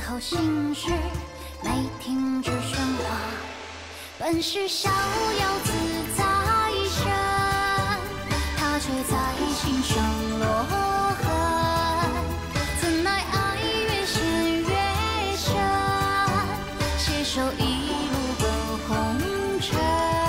口心事没停止喧哗，本是逍遥自在身，他却在心上落痕。怎奈爱越陷越深，携手一路奔红尘。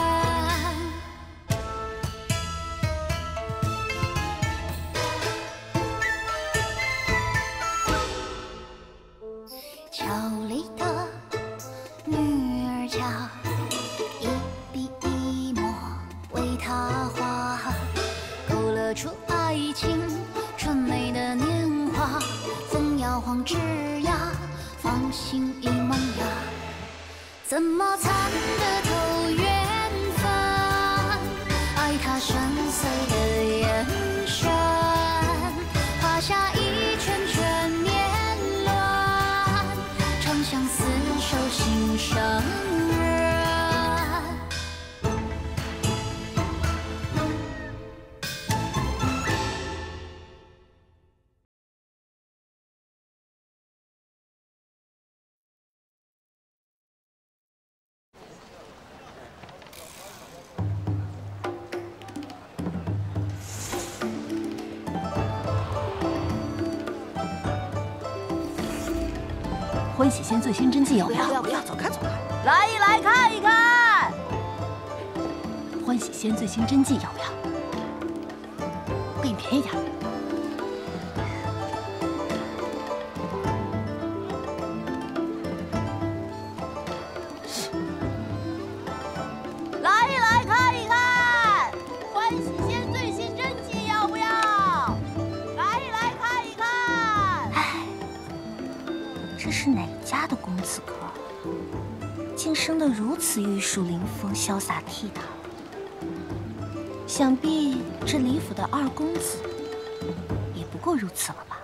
桥里的女儿家，一笔一墨为他画，勾勒出爱情纯美的年华。风摇晃枝桠，芳心已萌芽，怎么参得透缘分？爱他深邃的眼神，画下一圈圈年轮，长相厮守心上人。 欢喜仙最新真迹要不要？ 不要，走开走开。 来一来看一看。欢喜仙最新真迹要不要？给你便宜点。来一来看一看。欢喜仙最新真迹要不要？来一来看一看。哎，这是哪家的公子哥？竟生得如此玉树临风、潇洒倜傥。想必这李府的二公子也不过如此了吧？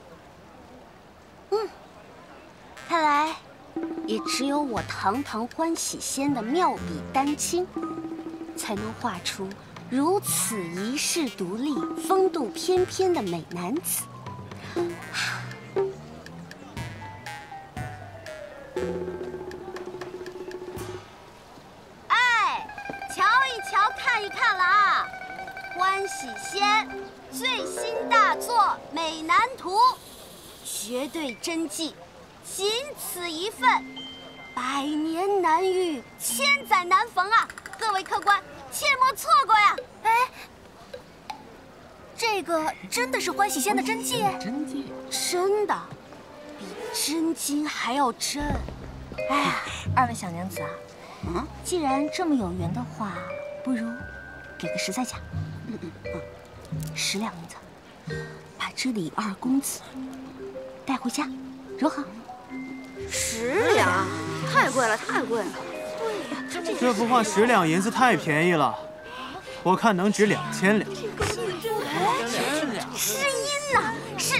看来也只有我堂堂欢喜仙的妙笔丹青，才能画出如此遗世独立、风度翩翩的美男子。哎，瞧一瞧，看一看了啊！欢喜仙最新大作《美男图》，绝对真迹，仅此一份，百年难遇，千载难逢啊！各位客官，切莫错过呀！ 哎，这个真的是欢喜仙的真迹？ 真迹， 真的，比真金还要真。 哎呀，二位小娘子啊，既然这么有缘的话，不如给个实在价，10两银子，把这李二公子带回家，如何 10两，太贵了，太贵了。 这幅画10两银子太便宜了，我看能值2000两。 是阴呐，是，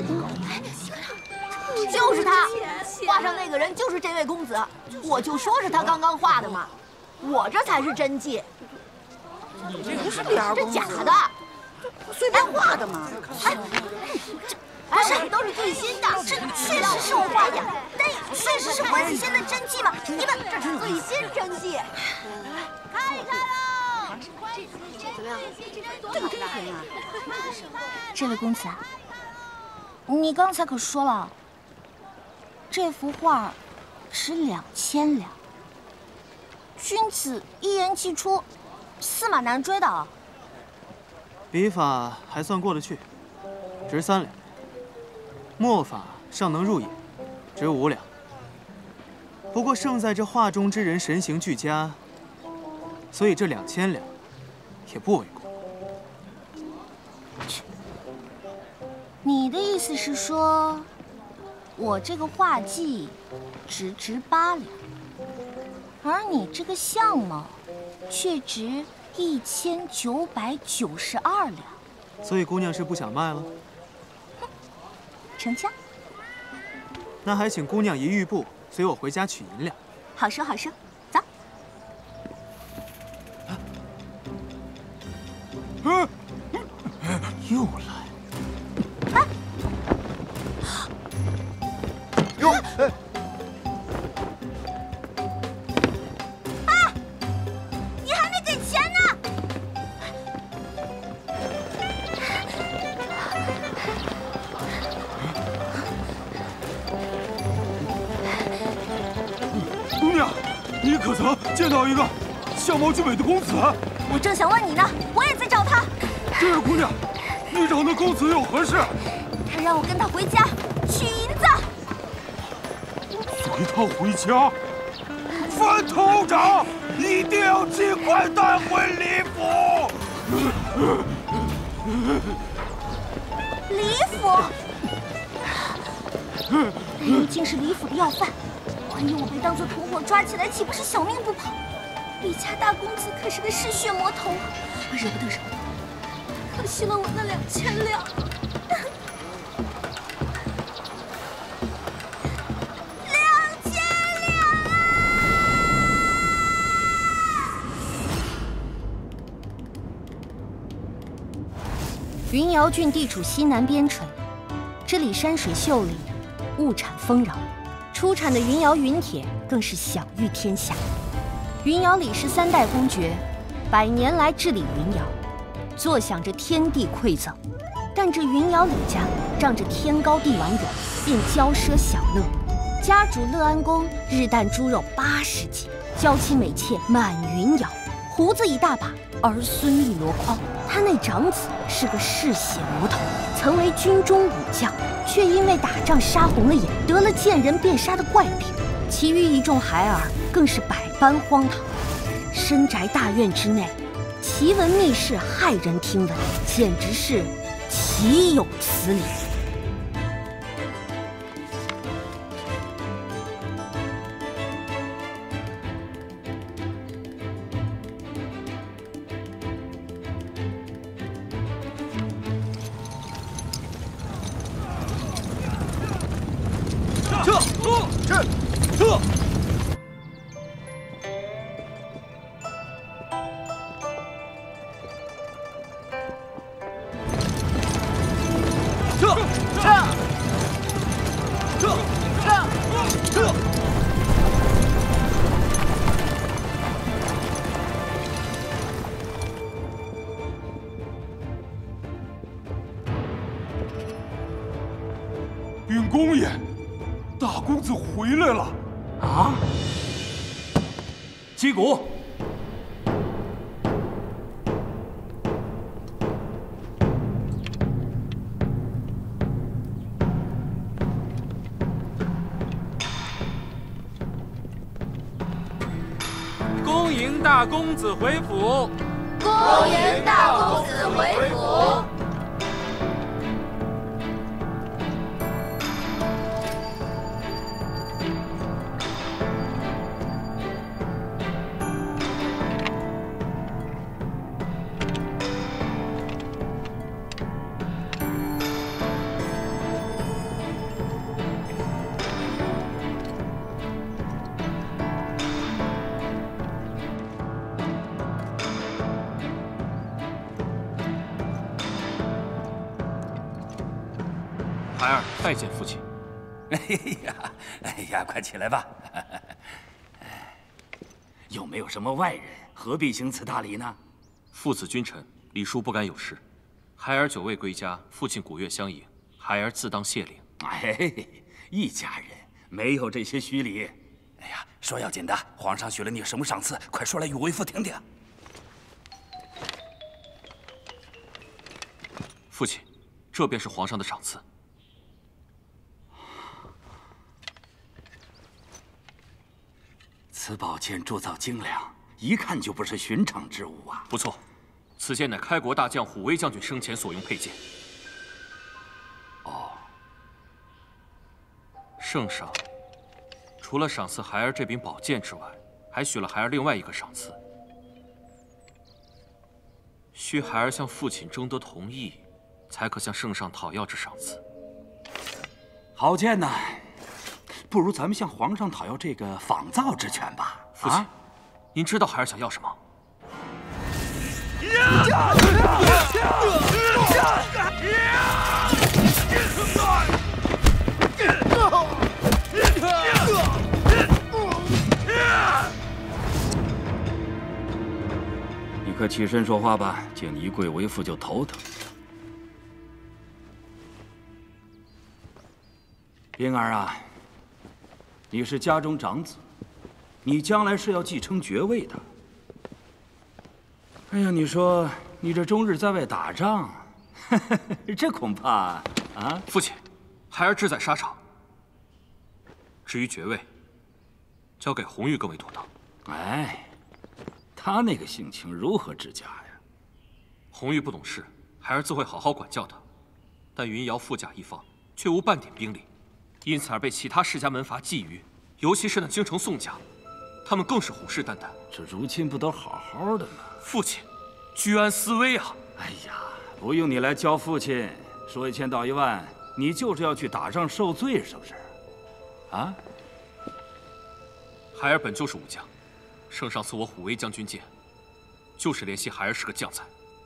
就是他，画上那个人就是这位公子，我就说是他刚刚画的嘛，我这才是真迹， 你这不是李二公子， 这假的， 随便画的嘛。 不是，都是最新的，这确实是我画的，但确实是欢喜仙的真迹吗？你们这是最新真迹，看一看喽！ 怎么样？这个真便宜啊！ 这位公子啊，你刚才可说了，这幅画值2000两，君子一言既出，驷马难追的啊。 笔法还算过得去，值3两。墨法尚能入眼，值5两。不过胜在这画中之人神形俱佳，所以这2000两也不为过。 你的意思是说，我这个画技只值8两，而你这个相貌却值1992两？ 所以姑娘是不想卖了？ 成交。 那还请姑娘一玉步，随我回家取银两。 好说好说，走。 又来。 哟， 你可曾见到一个相貌俊美的公子？ 我正想问你呢，我也在找他。 这位姑娘，你找那公子有何事？ 他让我跟他回家取银子。 随他回家？范头长，一定要尽快带回李府。 李府，那人竟是李府的要犯，万一我被当作同伙抓起来，岂不是小命不保？李家大公子可是个嗜血魔头啊，惹不得惹不得！可惜了我那2000两。 云瑶郡地处西南边陲，这里山水秀丽，物产丰饶，出产的云瑶云铁更是享誉天下。云瑶李氏3代公爵，100年来治理云瑶，坐享着天地馈赠。但这云瑶李家仗着天高地广远，便骄奢享乐。家主乐安公日啖猪肉80斤，娇妻美妾满云瑶，胡子一大把，儿孙一箩筐。他那长子是个嗜血魔头，曾为军中武将，却因为打仗杀红了眼，得了见人便杀的怪病。其余一众孩儿更是百般荒唐。深宅大院之内，奇闻密事骇人听闻，简直是岂有此理！ 允公爷，大公子回来了！ 啊！击鼓！ 恭迎大公子回府！ 恭迎大公子回府！ 孩儿拜见父亲。 哎呀，快起来吧！有没有什么外人？何必行此大礼呢？ 父子君臣，李叔不敢有失。孩儿久未归家，父亲古月相迎，孩儿自当谢领。 哎，一家人没有这些虚礼。哎呀，说要紧的，皇上许了你什么赏赐？快说来与为父听听。 父亲，这便是皇上的赏赐。 此宝剑铸造精良，一看就不是寻常之物啊！ 不错，此剑乃开国大将虎威将军生前所用佩剑。 哦， 圣上除了赏赐孩儿这柄宝剑之外，还许了孩儿另外一个赏赐，需孩儿向父亲征得同意，才可向圣上讨要这赏赐。 好剑呐！不如咱们向皇上讨要这个仿造之权吧。 父亲，您知道孩儿想要什么？ 你快起身说话吧，见你一跪为父就头疼。冰儿啊，你是家中长子， 你将来是要继承爵位的。哎呀，你说你这终日在外打仗，这恐怕啊…… 父亲，孩儿志在沙场。至于爵位，交给红玉更为妥当。 哎，他那个性情如何治家呀？ 红玉不懂事，孩儿自会好好管教他。但云瑶富甲一方，却无半点兵力，因此而被其他世家门阀觊觎，尤其是那京城宋家，他们更是虎视眈眈。 这如今不都好好的吗？ 父亲，居安思危啊！ 哎呀，不用你来教父亲，说1000道1万，你就是要去打仗受罪，是不是？啊？ 孩儿本就是武将，圣上赐我虎威将军剑，就是怜惜孩儿是个将才。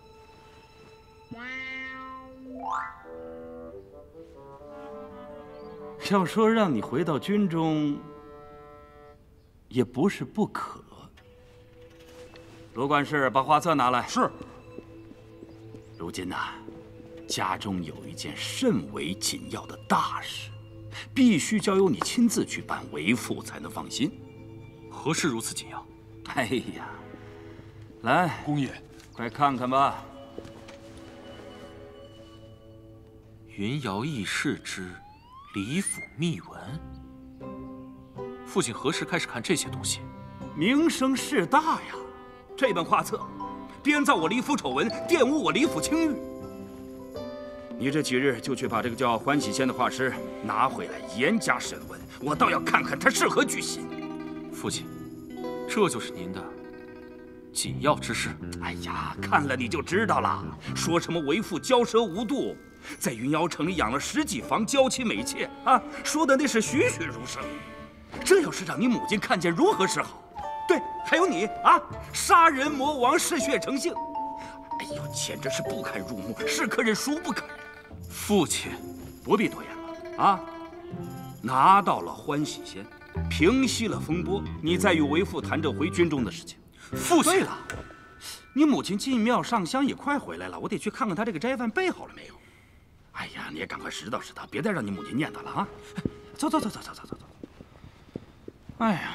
要说让你回到军中，也不是不可。罗管事，把画册拿来。 是。 如今呐，家中有一件甚为紧要的大事，必须交由你亲自去办，为父才能放心。 何事如此紧要？ 哎呀，来， 公爷， 快看看吧。 云瑶议事之李府秘文。父亲何时开始看这些东西？ 名声势大呀！这本画册，编造我李府丑闻，玷污我李府清誉。你这几日就去把这个叫欢喜仙的画师拿回来，严加审问。我倒要看看他是何居心。 父亲，这就是您的紧要之事。 哎呀，看了你就知道了。说什么为父骄奢无度，在云瑶城里养了10几房娇妻美妾啊，说的那是栩栩如生。这要是让你母亲看见，如何是好？对，还有你啊，杀人魔王，嗜血成性。哎呦，简直是不堪入目，是可忍孰不可忍。 父亲， 不必多言了啊！拿到了欢喜仙，平息了风波，你再与为父谈这回军中的事情。 父亲， 对了，你母亲进庙上香也快回来了，我得去看看她这个斋饭备好了没有。哎呀，你也赶快拾掇拾掇，别再让你母亲念叨了啊！走。哎呀。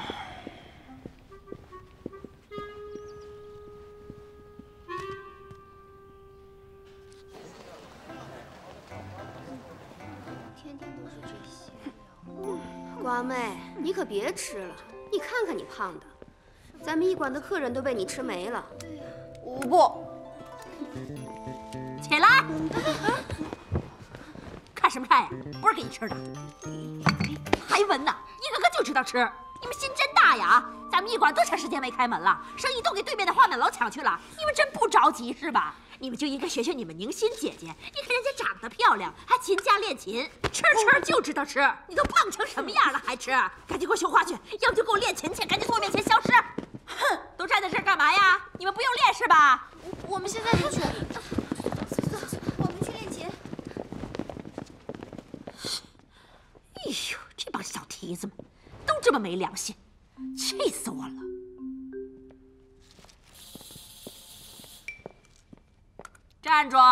瓜妹，你可别吃了，你看看你胖的，咱们驿馆的客人都被你吃没了。 我不。起来！看什么看呀？不是给你吃的。还闻呢，一个个就知道吃。你们心真大呀！咱们驿馆多长时间没开门了，生意都给对面的花满楼抢去了，你们真不着急是吧？你们就应该学学你们宁心姐姐，你看人家长得漂亮，还勤加练琴，吃就知道吃。你都胖成什么样了还吃？赶紧给我绣花去，要不就给我练琴去，赶紧从我面前消失！哼，都站在这儿干嘛呀？你们不用练是吧？ 我们现在就去。我们去练琴。 哎呦，这帮小蹄子们，都这么没良心，气死我了！站住！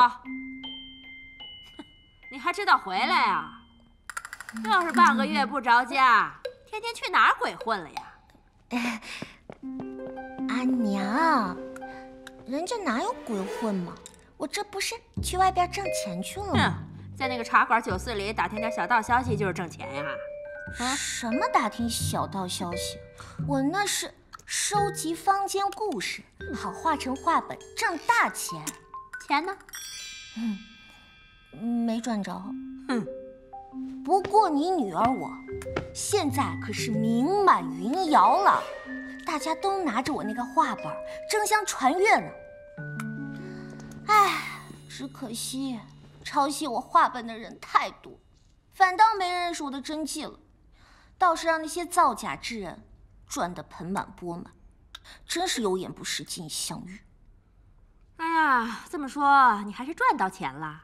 你还知道回来呀？要是半个月不着家，天天去哪儿鬼混了呀？ 阿娘，人家哪有鬼混嘛？我这不是去外边挣钱去了吗？ 在那个茶馆酒肆里打听点小道消息就是挣钱呀？ 什么打听小道消息？我那是收集坊间故事，好画成画本挣大钱。 钱呢？ 没赚着。不过你女儿我，现在可是名满云瑶了，大家都拿着我那个画本争相传阅呢。唉，只可惜抄袭我画本的人太多，反倒没人认识我的真迹了，倒是让那些造假之人赚得盆满钵满，真是有眼不识金镶玉。 哎呀，这么说你还是赚到钱了？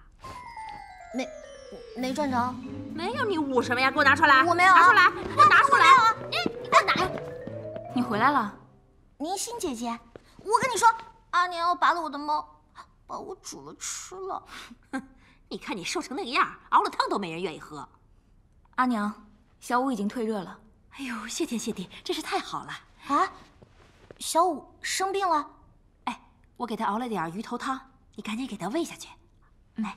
没赚着。 没有，你捂什么呀？给我拿出来！ 我没有， 拿出来！我拿出来！你给我拿！ 你回来了，宁心姐姐，我跟你说，阿娘要拔了我的毛，把我煮了吃了。 哼，你看你瘦成那个样，熬了汤都没人愿意喝。 阿娘，小五已经退热了。 哎呦，谢天谢地，真是太好了！ 啊，小五生病了。 哎，我给他熬了点鱼头汤，你赶紧给他喂下去。来。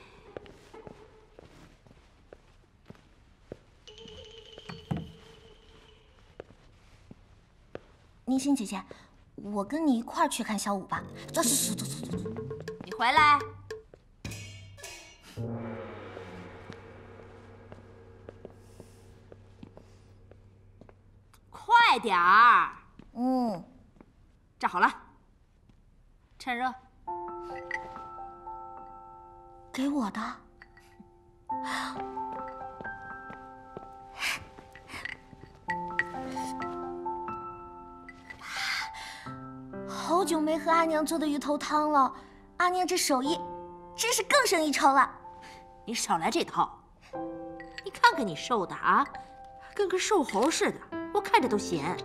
宁心姐姐，我跟你一块儿去看小五吧。走。 你回来。快点儿。站好了，趁热。 给我的。好久没喝阿娘做的鱼头汤了，阿娘这手艺真是更胜一筹了。 你少来这套！你看看你瘦的啊，跟个瘦猴似的，我看着都咸。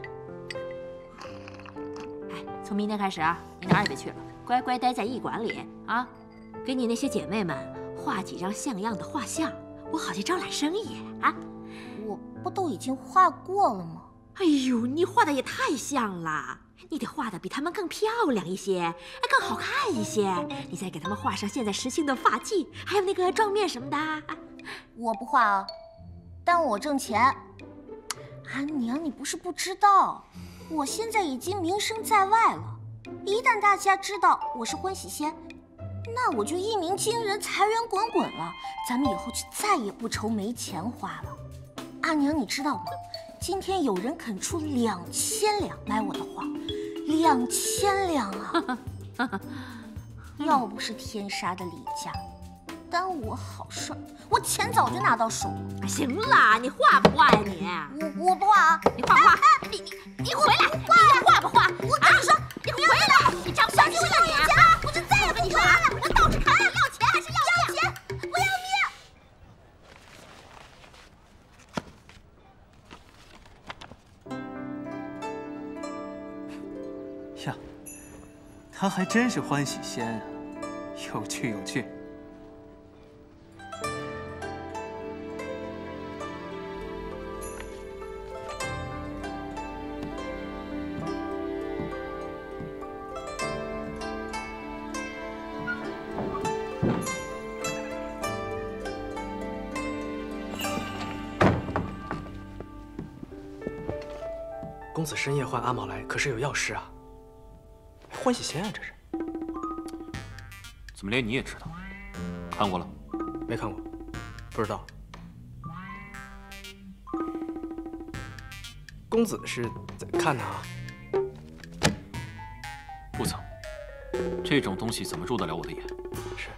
哎，从明天开始啊，你哪儿也别去了，乖乖待在艺馆里啊，给你那些姐妹们画几张像样的画像，我好去招揽生意啊。 我不都已经画过了吗？ 哎呦，你画的也太像了。你得画的比他们更漂亮一些，更好看一些。你再给他们画上现在时兴的发髻，还有那个妆面什么的。 我不画啊，但我挣钱。阿娘，你不是不知道，我现在已经名声在外了。一旦大家知道我是欢喜仙，那我就一鸣惊人，财源滚滚了。咱们以后就再也不愁没钱花了。阿娘，你知道吗？今天有人肯出2000两买我的画，2000两啊！要不是天杀的李家耽误我好事儿，我钱早就拿到手了。 行了，你画不画呀你？ 我不画啊！ 你画不画？你回来！你画不画？ 我跟你说， 你回来！你张小心我要你啊！ 我就再也跟你说啊，我倒是看你要钱还是要钱！不要命！ 呀，他还真是欢喜仙啊，有趣有趣。 公子深夜唤阿某来，可是有要事啊？欢喜仙啊，这是？ 怎么连你也知道？看过了？ 没看过，不知道。公子是在看呢啊？ 不曾。这种东西怎么入得了我的眼？ 是。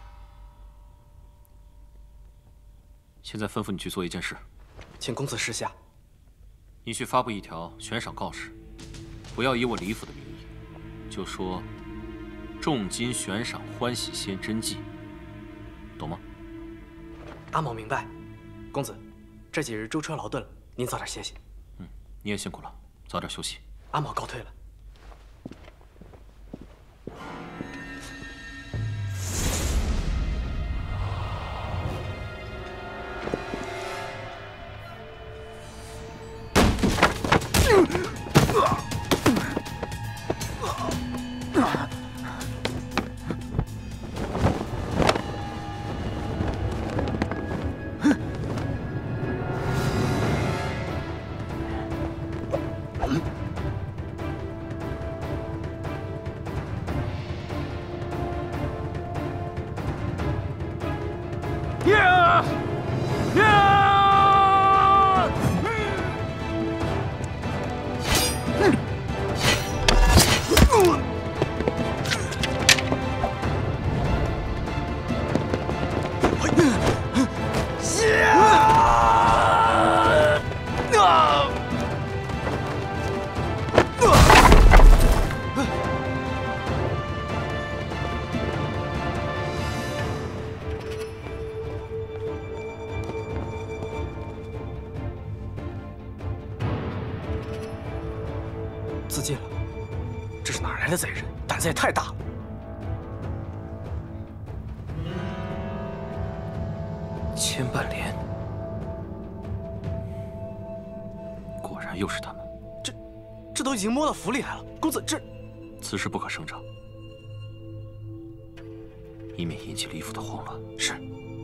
现在吩咐你去做一件事， 请公子示下。 你去发布一条悬赏告示，不要以我李府的名义，就说重金悬赏欢喜仙真迹，懂吗？ 阿某明白。公子，这几日舟车劳顿了，您早点歇息。 你也辛苦了，早点休息。 阿某告退了。自尽了，这是哪来的贼人？胆子也太大了！ 千半莲，果然又是他们。 这都已经摸到府里来了，公子这…… 此事不可声张，以免引起李府的慌乱。 是。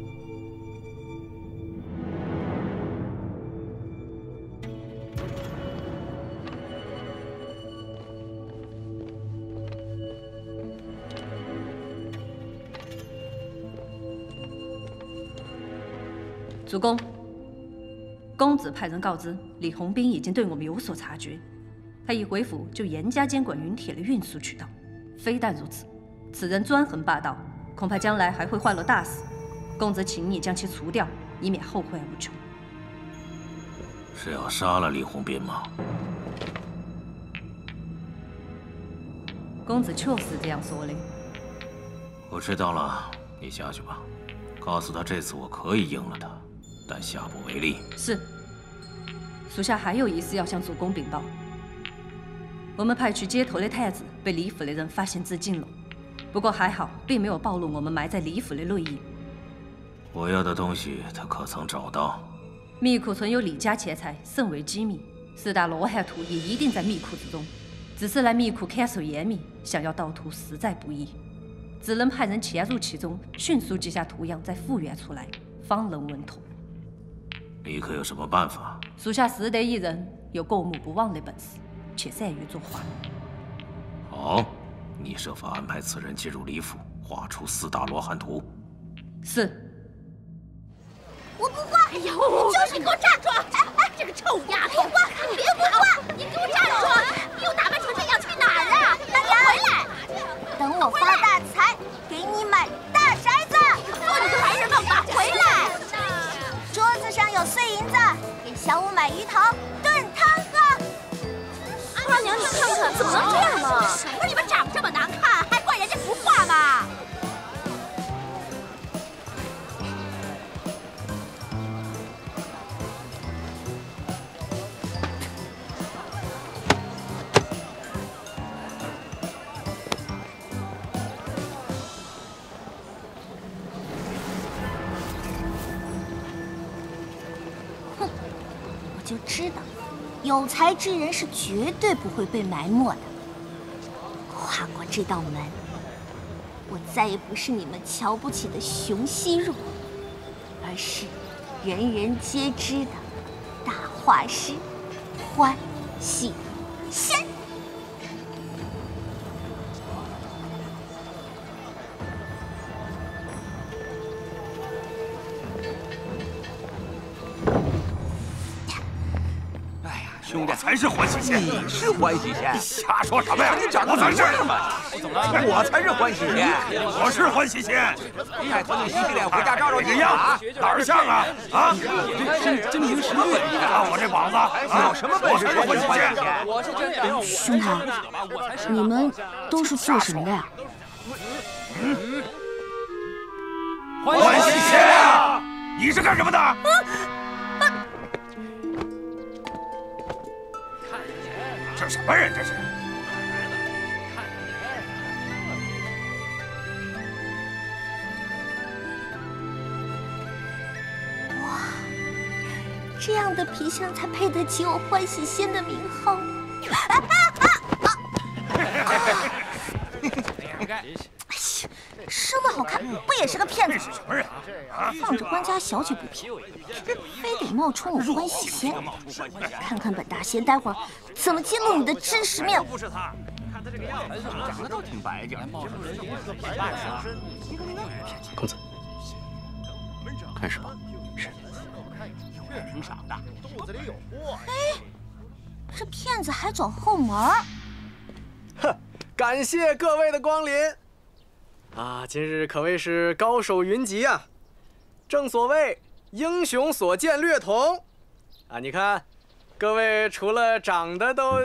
主公，公子派人告知，李hongbin已经对我们有所察觉，他一回府就严加监管云铁的运输渠道。非但如此，此人专横霸道，恐怕将来还会坏了大事。公子请你将其除掉，以免后患无穷。 是要杀了李hongbin吗？ 公子确实这样说的。 我知道了，你下去吧，告诉他这次我可以应了他。 但下不为例。 是。属下还有一事要向主公禀报。我们派去接头的太子被李府的人发现自尽了，不过还好，并没有暴露我们埋在李府的内应。 我要的东西他可曾找到？ 密库存有李家钱财，甚为机密。4大罗汉图也一定在密库之中，只是那密库看守严密，想要盗图实在不易，只能派人潜入其中，迅速记下图样，再复原出来，方能稳妥。 你可有什么办法？ 属下识得一人有过目不忘的本事，却善于作画。 好，你设法安排此人进入李府，画出4大罗汉图。 是。 我不画！哎呀，就是给我站住！哎，这个臭丫头，不画！别不画！你给我站住！你又打扮成这样去哪儿啊？赶紧回来！等我发大财，给你买大宅子！做你个男人干嘛？回来！ 桌子上有碎银子，给小五买鱼头炖汤喝。阿娘，你看看，怎么能这样呢？不是你们长这么难看，还怪人家不画吗？就知道，有才之人是绝对不会被埋没的。跨过这道门，我再也不是你们瞧不起的熊息若，而是人人皆知的大画师欢喜仙。 兄弟，才是欢喜仙， 你是欢喜仙， 你瞎说什么呀？ 你长得我才是嘛？我才是欢喜仙， 我是欢喜仙。 带头你洗洗脸回家照照镜啊！哪儿像啊？啊！ 真名实录， 看我这膀子， 有什么本事？ 我是欢喜仙。 兄台，你们都是做什么的呀？ 欢喜仙啊！你是干什么的？这什么人？这是！ 哇，这样的皮相才配得起我欢喜仙的名号。生的好看，不也是个骗子？ 什么人啊？ 放着官家小姐不骗，非得冒充我欢喜仙。看看本大仙待会儿怎么揭露你的真实面目。 看他这个样子，长得倒挺白净。 公子， 开始吧。 是。 挺傻的，肚子里有货。 哎，这骗子还找后门。 哼，感谢各位的光临。啊，今日可谓是高手云集啊！正所谓英雄所见略同啊！你看，各位除了长得都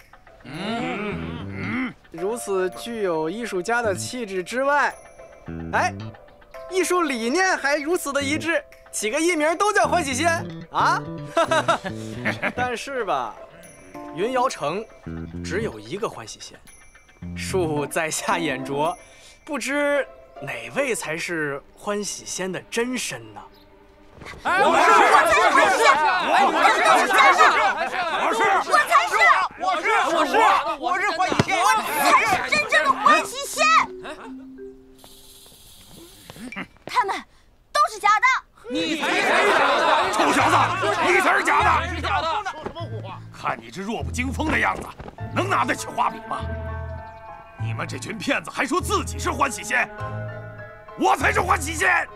如此具有艺术家的气质之外，哎，艺术理念还如此的一致，起个艺名都叫欢喜仙啊！但是吧，云瑶城只有一个欢喜仙，恕在下眼拙。不知哪位才是欢喜仙的真身呢？ 我才是！ 看你这弱不禁风的样子，能拿得起画笔吗？你们这群骗子还说自己是欢喜仙，我才是欢喜仙！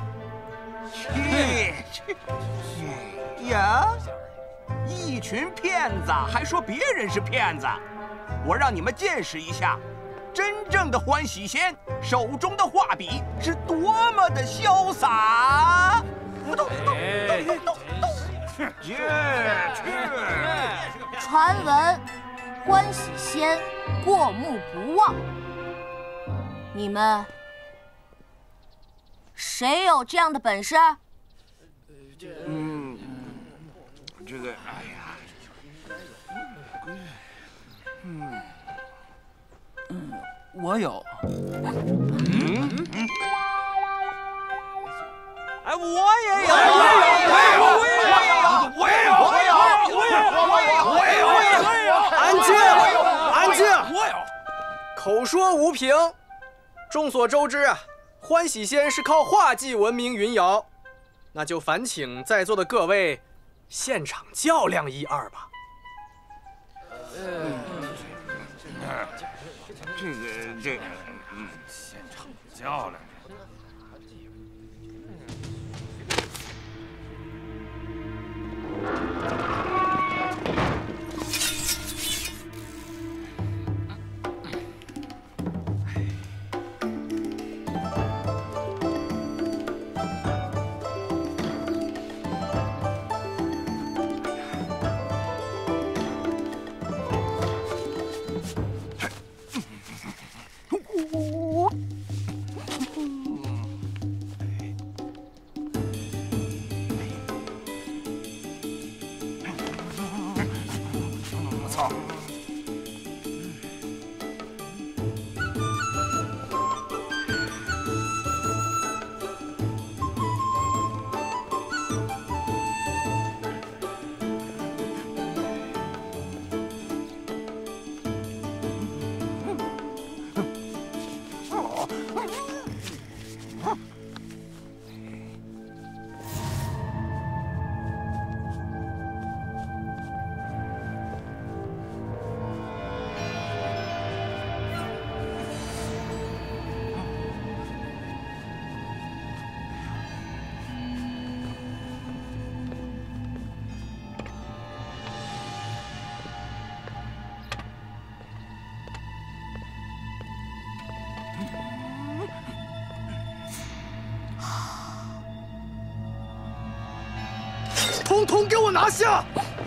呀，一群骗子还说别人是骗子，我让你们见识一下，真正的欢喜仙手中的画笔是多么的潇洒！ 传闻欢喜仙过目不忘，你们谁有这样的本事？ 这个，哎呀， 我有。哎，我也有。安静！口说无凭。众所周知啊，欢喜仙是靠画技闻名云瑶，那就烦请在座的各位现场较量一二吧。 这个，现场较量。 统统给我拿下！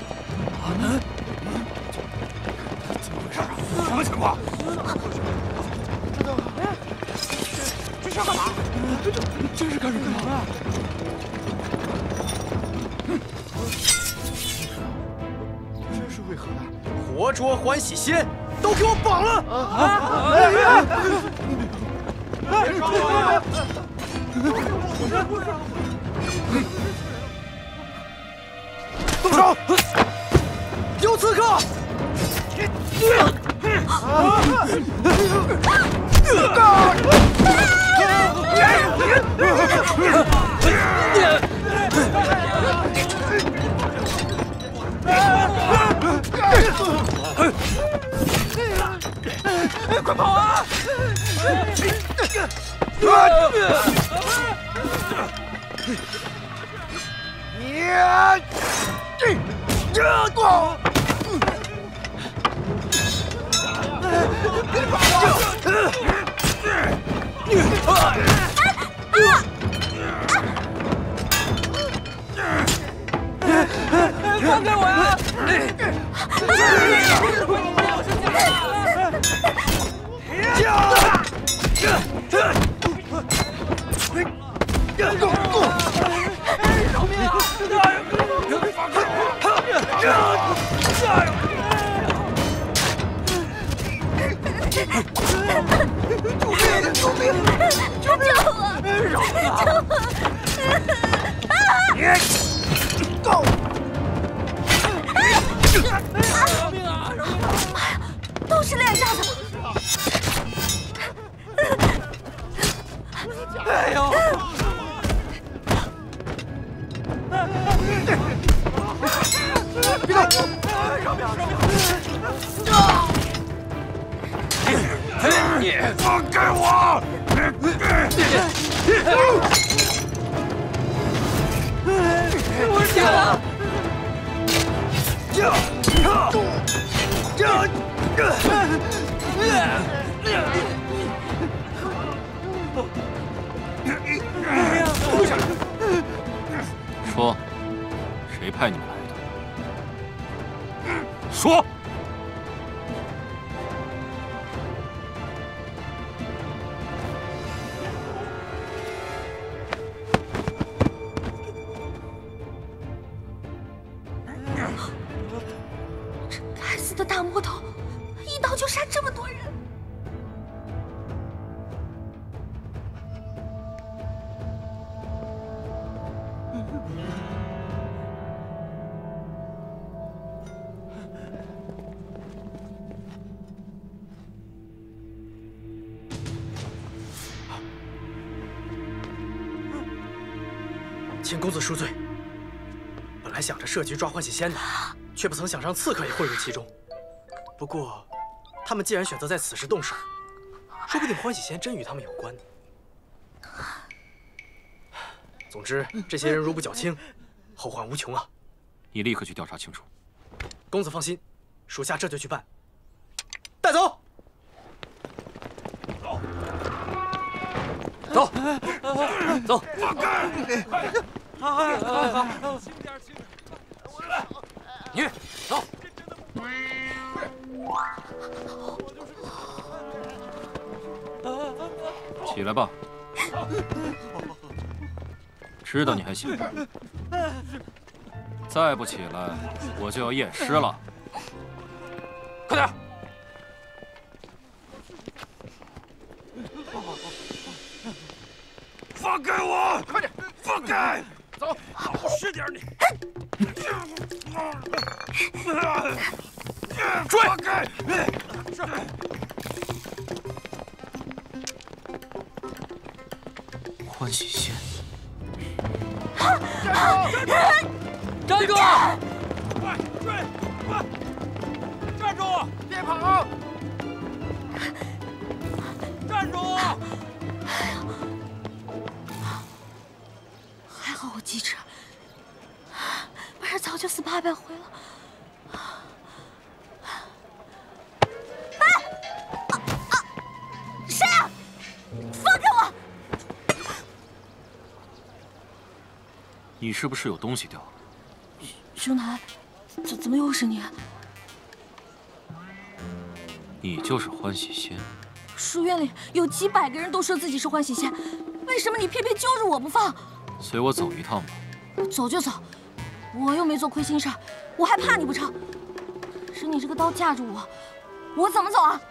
怎么回事啊？什么情况？这是要干嘛？这是干什么啊？ 这是为何呢？活捉欢喜仙，都给我绑了！ 别抓我呀！ 动手！有刺客！ 快跑啊！ 放开我呀！ 饶命啊！救命！救命！饶命啊！够！饶命啊！饶命啊！ 都是练家的。 哎呦！ 别动！ 你放开我！ 我死了！ 说，谁派你们来的？说。 该死的大魔头，一刀就杀这么多人！ 请公子恕罪。本来想着设局抓欢喜仙的，却不曾想让刺客也混入其中。不过，他们既然选择在此时动手，说不定欢喜仙真与他们有关呢。总之，这些人如不剿清，后患无穷啊！ 你立刻去调查清楚。 公子放心，属下这就去办。带走。 走，走， 放开！ 轻点，轻点。你走。起来吧。知道你还行，再不起来，我就要验尸了。快点！ 放开我！快点，放开！走，老实点你！ 追！ 放开！ 欢喜仙， 站住！ 快追！快！站住！别跑！站住！ 还好我机智，不然早就死800回了。谁啊？放开我！ 你是不是有东西掉？ 兄台，怎么又是你？ 你就是欢喜仙。 书院里有几百个人都说自己是欢喜仙，为什么你偏偏揪着我不放？ 随我走一趟吧。 走就走，我又没做亏心事，我还怕你不成？可是你这个刀架着我，我怎么走啊？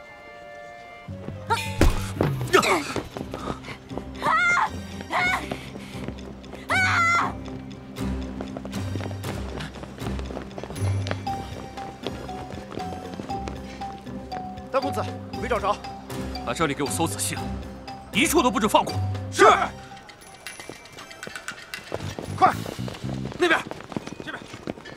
大公子，没找着， 把这里给我搜仔细了，一处都不准放过。 是。 快， 那边， 这边。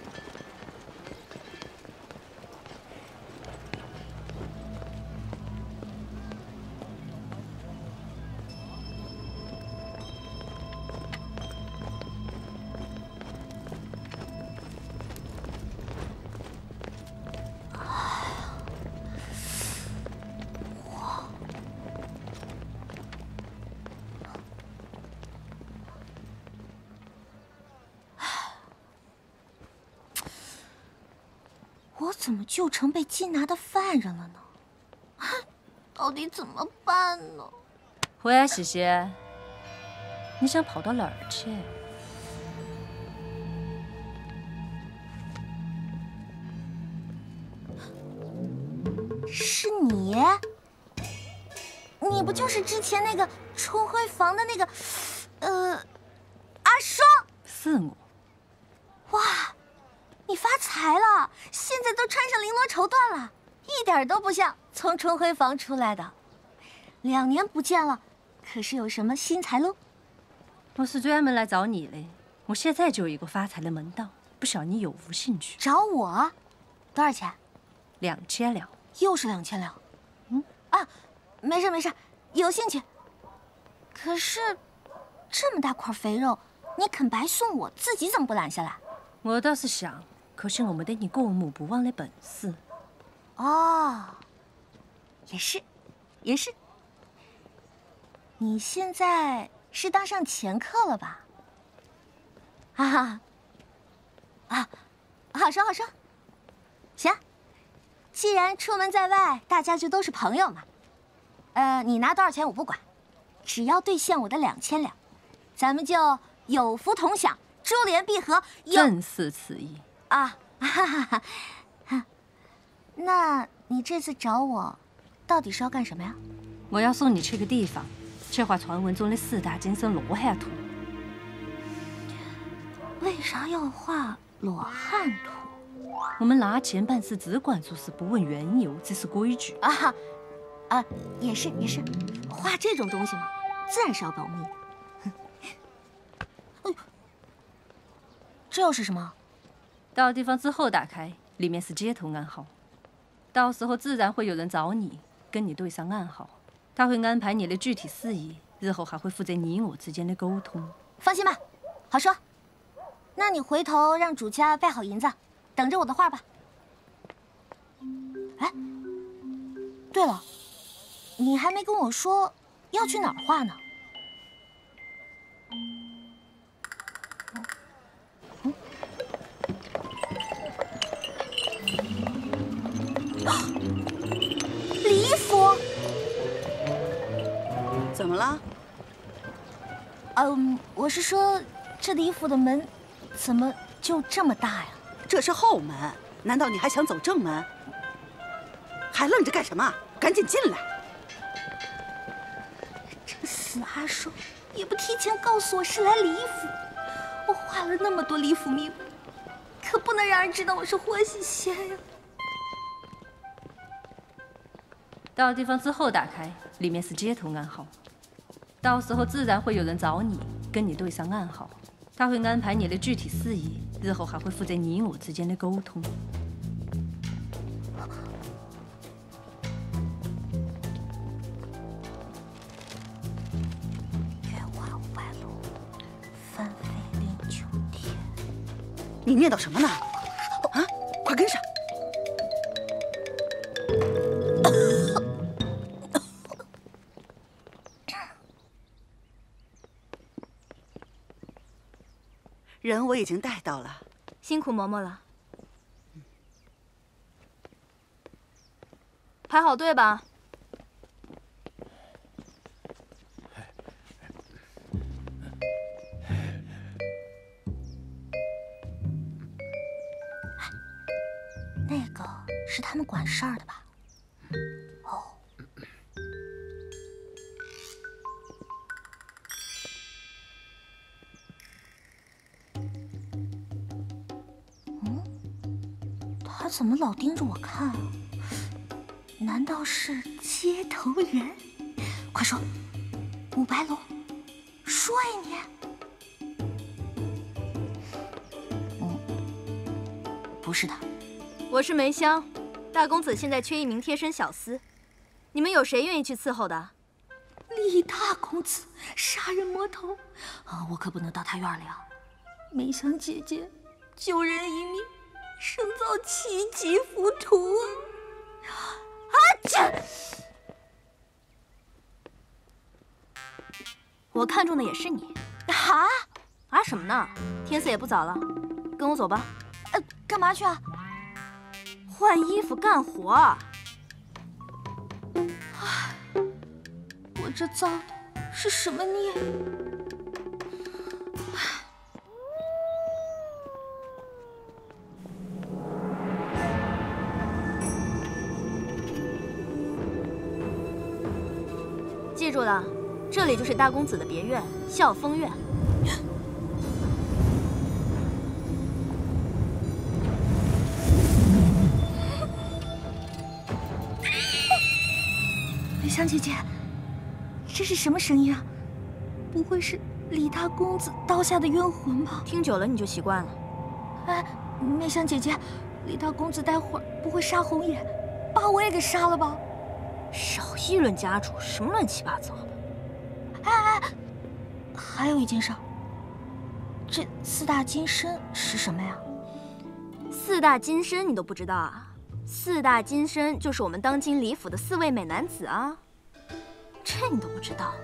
我怎么就成被缉拿的犯人了呢？到底怎么办呢？ 欢喜仙，你想跑到哪儿去？ 是你？你不就是之前那个冲灰房的那个，阿双？ 是我。 哇！ 你发财了，现在都穿上绫罗绸缎了，一点都不像从春晖房出来的。2年不见了，可是有什么新财路？ 我是专门来找你的，我现在就有一个发财的门道。 不晓你有无兴趣？ 找我？多少钱 ？2000两。 又是2000两。没事没事，有兴趣。可是这么大块肥肉，你肯白送我，自己怎么不揽下来？ 我倒是想，可惜我没得你过目不忘的本事。 哦，也是，也是。你现在是当上掮客了吧？好说好说。行，既然出门在外，大家就都是朋友嘛。你拿多少钱我不管，只要兑现我的2000两，咱们就有福同享，珠联璧合。 正是此意啊！那你这次找我，到底是要干什么呀？ 我要送你去个地方，去画传闻中的4大金身罗汉图。 为啥要画罗汉图？ 我们拿钱办事只管做事，不问缘由，这是规矩。 也是也是，画这种东西嘛，自然是要保密的。这又是什么？ 到地方之后打开，里面是接头暗号，到时候自然会有人找你，跟你对上暗号，他会安排你的具体事宜，日后还会负责你我之间的沟通。 放心吧，好说。那你回头让主家备好银子，等着我的画吧。哎，对了，你还没跟我说要去哪儿画呢？礼服？ 怎么了？ 我是说，这礼服的门怎么就这么大呀？ 这是后门，难道你还想走正门？还愣着干什么？赶紧进来！ 这死阿寿也不提前告诉我是来礼服，我画了那么多礼服迷，可不能让人知道我是欢喜仙呀。 到地方之后打开，里面是接头暗号，到时候自然会有人找你，跟你对上暗号，他会安排你的具体事宜，日后还会负责你我之间的沟通。 你念叨什么呢？啊，快跟上！人我已经带到了， 辛苦嬷嬷了。排好队吧。 那个是他们管事儿的吧？哦。他怎么老盯着我看啊？难道是接头人？快说，5白龙，说呀你！不是他。 我是梅香，大公子现在缺1名贴身小厮，你们有谁愿意去伺候的？ 李大公子杀人魔头我可不能到他院里啊！梅香姐姐救人一命，胜造7级浮屠啊！这我看中的也是你什么呢？天色也不早了，跟我走吧。 干嘛去啊？ 换衣服干活。 我这造的是什么孽？ 记住了，这里就是大公子的别院——笑风院。 梅香姐姐，这是什么声音啊？不会是李大公子刀下的冤魂吧？ 听久了你就习惯了。 哎，梅香姐姐，李大公子待会儿不会杀红野，把我也给杀了吧？ 少议论家主，什么乱七八糟的！ 哎，还有一件事，这4大金身是什么呀 ？4大金身你都不知道啊？4大金身就是我们当今李府的4位美男子啊，这你都不知道？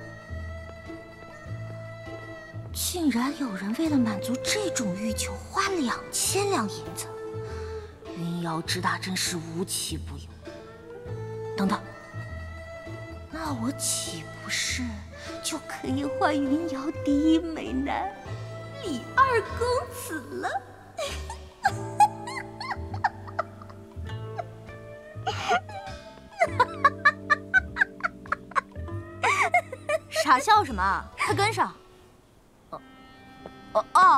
竟然有人为了满足这种欲求花2000两银子，云瑶之大真是无奇不有。等等，那我岂不是就可以换云瑶第一美男李二公子了？ 傻笑什么？快跟上！哦。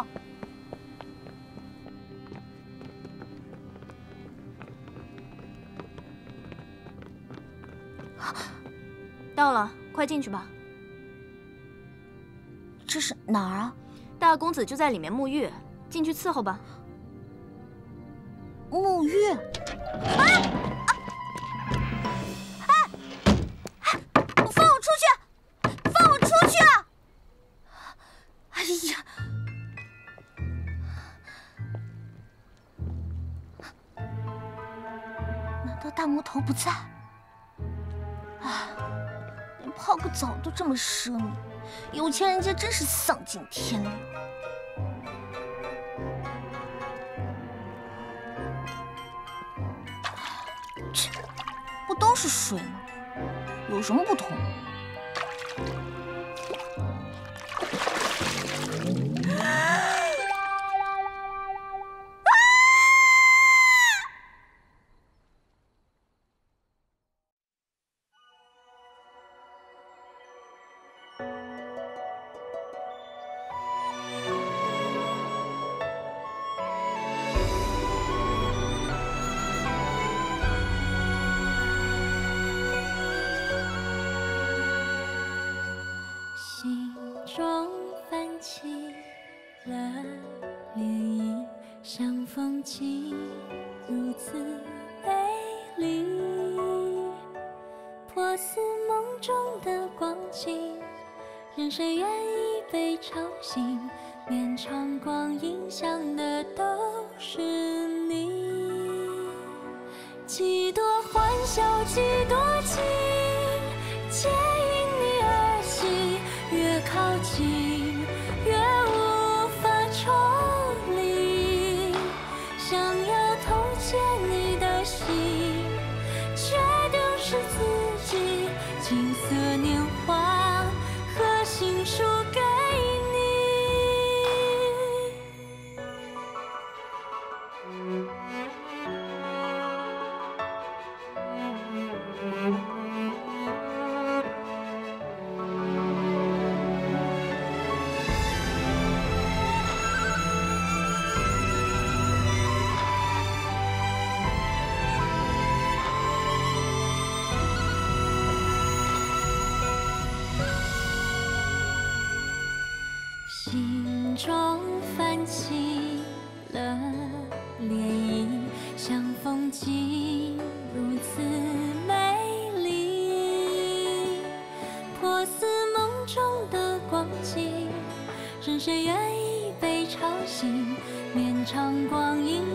到了，快进去吧。 这是哪儿啊？ 大公子就在里面沐浴，进去伺候吧。 沐浴？ 放我出去！放我出去！ 哎呀！难道大魔头不在？哎，连泡个澡都这么奢靡，有钱人家真是丧尽天良。切，不都是水吗？有什么不同？ 心中泛起了涟漪，像风景如此美丽，破似梦中的光景，任谁愿意被吵醒，绵长光阴想的都是你，几多欢笑几多情，皆因你而起，越靠近越无法抽离，想要偷窃你的心，却丢失自己，金色年华和心书给你。心中泛起了涟漪，像风景如此美丽，破似梦中的光景，任谁愿意被吵醒，绵长光阴